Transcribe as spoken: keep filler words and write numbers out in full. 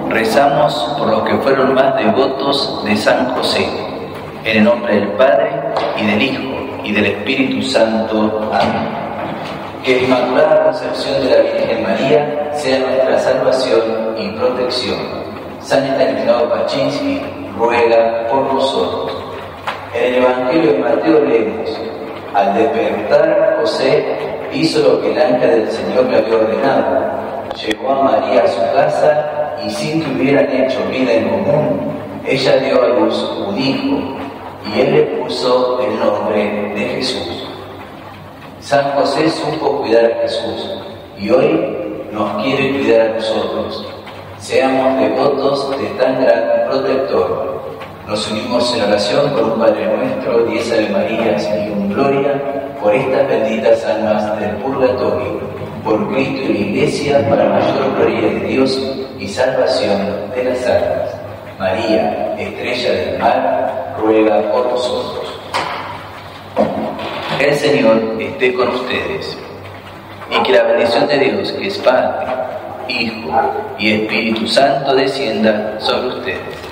Rezamos por los que fueron más devotos de San José, en el nombre del Padre, y del Hijo, y del Espíritu Santo. Amén. Que la Inmaculada Concepción de la Virgen María sea nuestra salvación y protección. San Estanislao Pachinsky ruega por nosotros. En el Evangelio de Mateo leemos: al despertar, José hizo lo que el ángel del Señor le había ordenado. Llevó a María a su casa y, sin que hubieran hecho vida en común, ella dio a luz un hijo y él le puso el nombre de Jesús. San José supo cuidar a Jesús y hoy nos quiere cuidar a nosotros. Seamos devotos de tan gran protector. Nos unimos en oración por un Padre Nuestro, diez Ave Marías y un Gloria por estas benditas almas del purgatorio, por Cristo y la Iglesia, para mayor gloria de Dios y salvación de las almas. María, estrella del mar, ruega por nosotros. El Señor esté con ustedes, y que la bendición de Dios, que es Padre, Hijo y Espíritu Santo, descienda sobre ustedes.